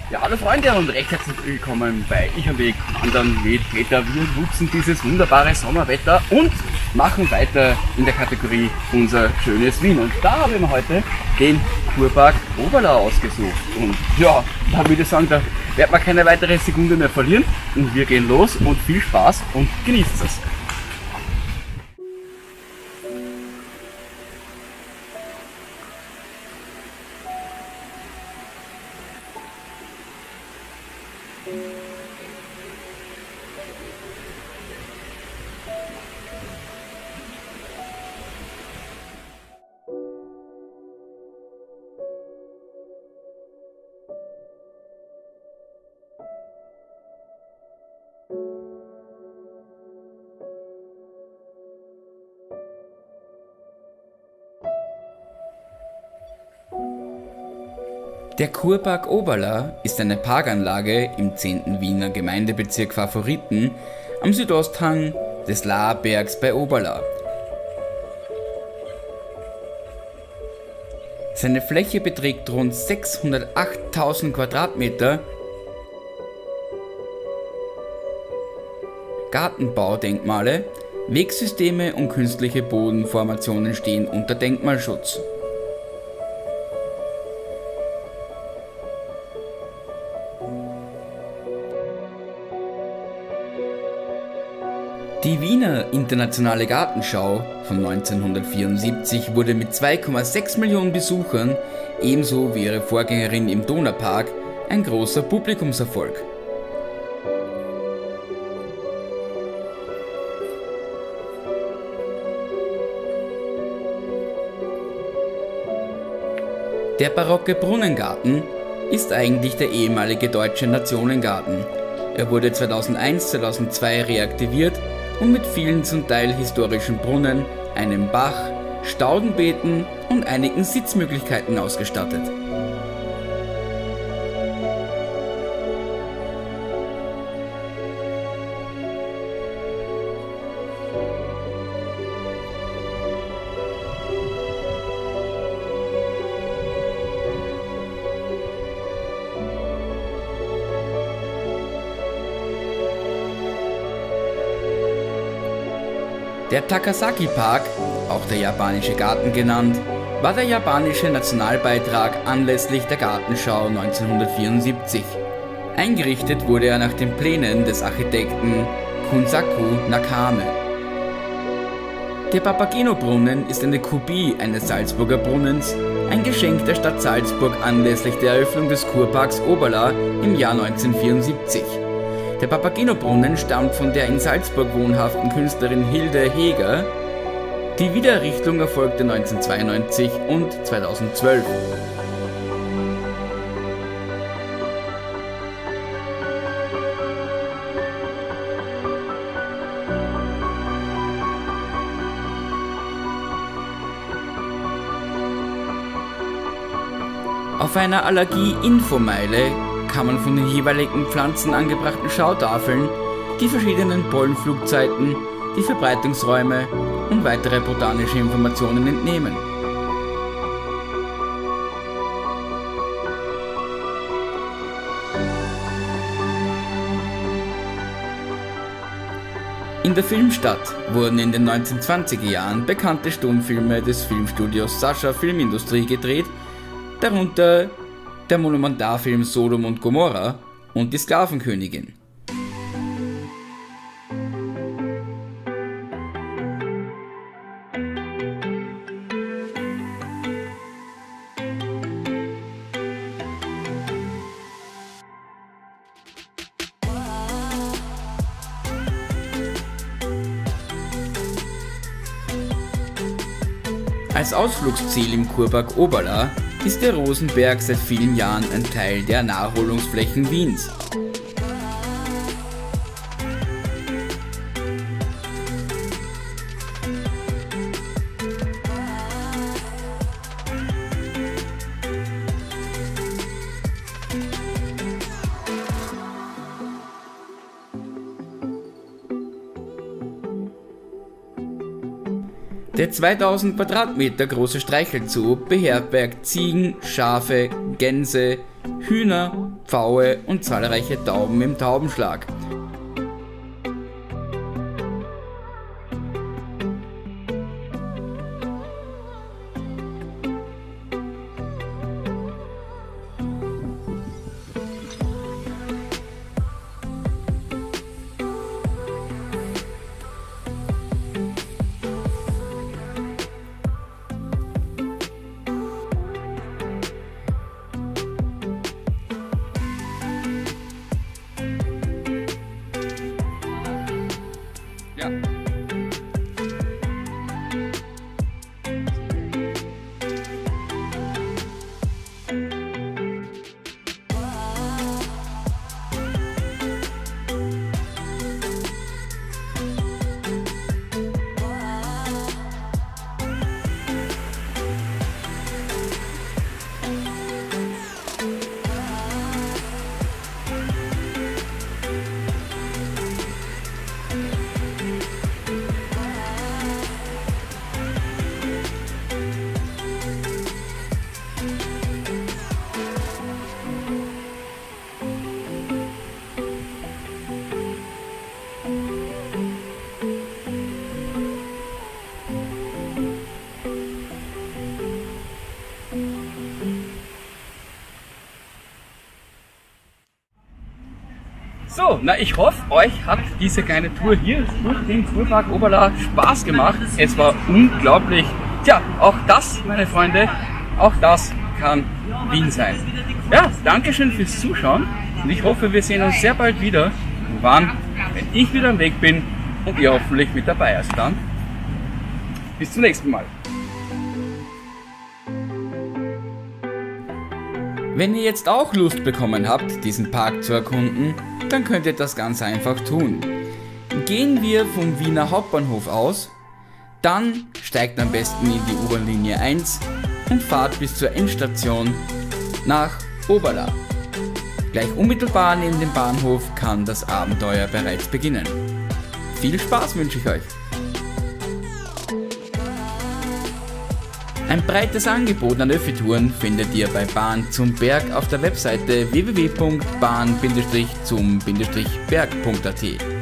Ja, hallo Freunde und recht herzlich willkommen bei Ich am Weg wandern mit Peter. Wir nutzen dieses wunderbare Sommerwetter und machen weiter in der Kategorie Unser schönes Wien. Und da haben wir heute den Kurpark Oberla ausgesucht. Und ja, da würde ich sagen, da wird man keine weitere Sekunde mehr verlieren. Und wir gehen los und viel Spaß und genießt es. Der Kurpark Oberla ist eine Parkanlage im 10. Wiener Gemeindebezirk Favoriten am Südosthang des Laarbergs bei Oberla. Seine Fläche beträgt rund 608.000 Quadratmeter. Gartenbaudenkmale, Wegsysteme und künstliche Bodenformationen stehen unter Denkmalschutz. Die Wiener Internationale Gartenschau von 1974 wurde mit 2,6 Millionen Besuchern, ebenso wie ihre Vorgängerin im Donaupark, ein großer Publikumserfolg. Der barocke Brunnengarten ist eigentlich der ehemalige Deutsche Nationengarten. Er wurde 2001/2002 reaktiviert und mit vielen zum Teil historischen Brunnen, einem Bach, Staudenbeeten und einigen Sitzmöglichkeiten ausgestattet. Der Takasaki Park, auch der japanische Garten genannt, war der japanische Nationalbeitrag anlässlich der Gartenschau 1974. Eingerichtet wurde er nach den Plänen des Architekten Kunsaku Nakame. Der Papageno-Brunnen ist eine Kopie eines Salzburger Brunnens, ein Geschenk der Stadt Salzburg anlässlich der Eröffnung des Kurparks Oberla im Jahr 1974. Der Papageno-Brunnen stammt von der in Salzburg wohnhaften Künstlerin Hilde Heger. Die Wiedererrichtung erfolgte 1992 und 2012. Auf einer Allergie-Infomeile kann man von den jeweiligen Pflanzen angebrachten Schautafeln die verschiedenen Pollenflugzeiten, die Verbreitungsräume und weitere botanische Informationen entnehmen. In der Filmstadt wurden in den 1920er Jahren bekannte Stummfilme des Filmstudios Sascha Filmindustrie gedreht, darunter der Monumentarfilm Sodom und Gomorra und die Sklavenkönigin. Als Ausflugsziel im Kurpark Oberla ist der Rosenberg seit vielen Jahren ein Teil der Naherholungsflächen Wiens. Der 2000 Quadratmeter große Streichelzoo beherbergt Ziegen, Schafe, Gänse, Hühner, Pfaue und zahlreiche Tauben im Taubenschlag. Ja. So, na ich hoffe, euch hat diese kleine Tour hier durch den Kurpark Oberla Spaß gemacht. Es war unglaublich. Tja, auch das, meine Freunde, auch das kann Wien sein. Ja, Dankeschön fürs Zuschauen und ich hoffe, wir sehen uns sehr bald wieder. Wann? Wenn ich wieder am Weg bin und ihr hoffentlich mit dabei. Also dann, bis zum nächsten Mal. Wenn ihr jetzt auch Lust bekommen habt, diesen Park zu erkunden, dann könnt ihr das ganz einfach tun. Gehen wir vom Wiener Hauptbahnhof aus, dann steigt am besten in die U-Bahn-Linie 1 und fahrt bis zur Endstation nach Oberla. Gleich unmittelbar neben dem Bahnhof kann das Abenteuer bereits beginnen. Viel Spaß wünsche ich euch! Ein breites Angebot an Öffi-Touren findet ihr bei Bahn zum Berg auf der Webseite www.bahn-zum-berg.at.